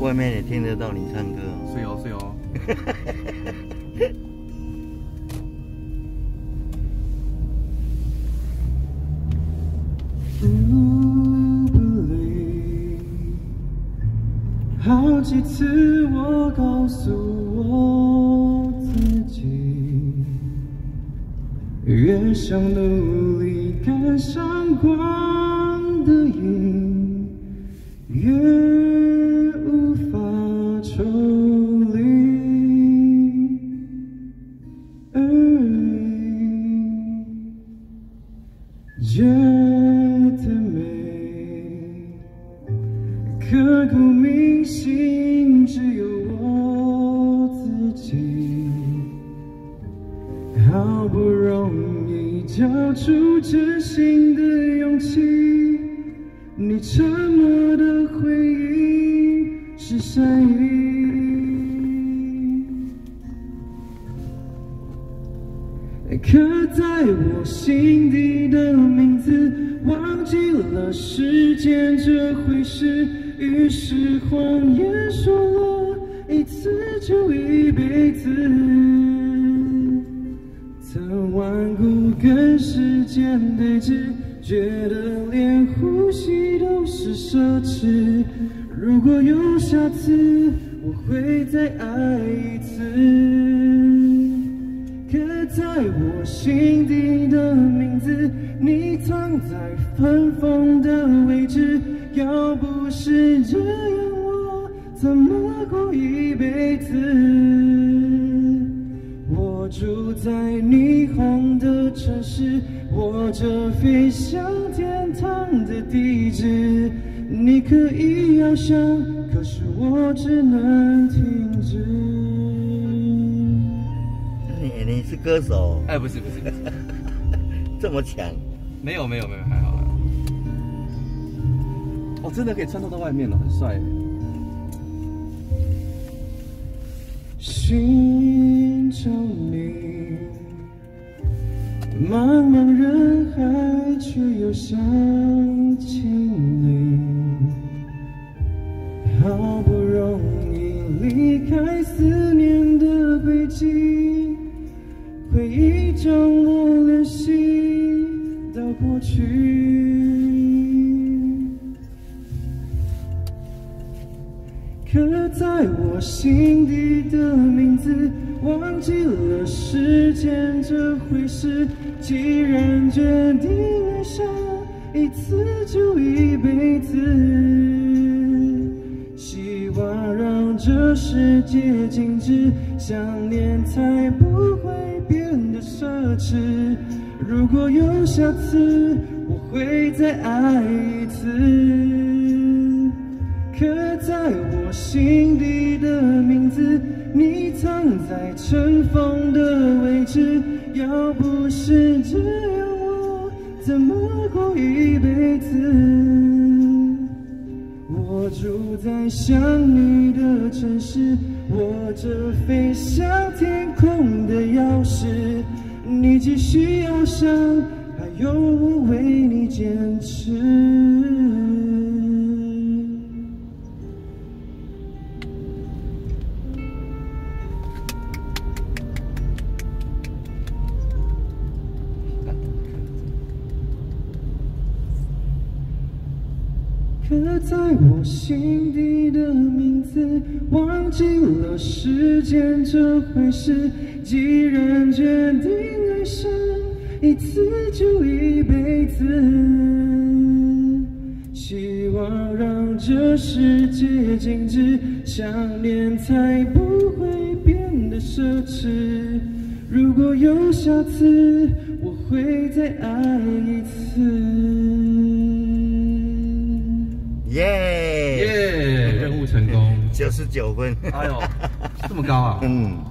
外面也听得到你唱歌哦。 是哦，是哦。 好几次我告诉我自己，越想努力赶上光的影，越无法抽离而已，觉得美，刻骨铭心只有我自己，好不容易交出真心的勇气，你沉默的回应是善意，刻在我心底的名字，忘记了时间这回事，于是谎言说了一次就一辈子，曾顽固跟时间对峙，觉得连呼吸都是奢侈，如果有下次我会再爱一次，刻在我心底的名字，你藏在分封的位置，要不是这样我怎么过一辈子，我住在霓虹的城市，握着飞向天堂的地址，你可以翱翔，可是我只能停止。 你是歌手？ 哎，不是， 这么强？ 没有，还好。哦，真的可以穿透到外面了，很帅。 寻找你，茫茫人海，却又相亲邻，好不容易离开思念的轨迹，回忆将我联系到过去，刻在我心底的名字，忘记了时间这回事，既然决定爱上一次就一辈子，希望让这世界静止，想念才不会变得奢侈，如果有下次我会再爱一次，刻在我心底的名字，你藏在尘封的位置，要不是这样我怎么过一辈子，我住在想你的城市，握着飞向天空的钥匙，你继续翱翔，还有我为你坚持。刻在我心底的名字，忘记了时间这回事，既然决定爱上一次就一辈子，希望让这世界静止，想念才不会变得奢侈，如果有下次我会再爱一次。 耶！ 任务成功 99分。 哎呦，这么高啊！ 嗯。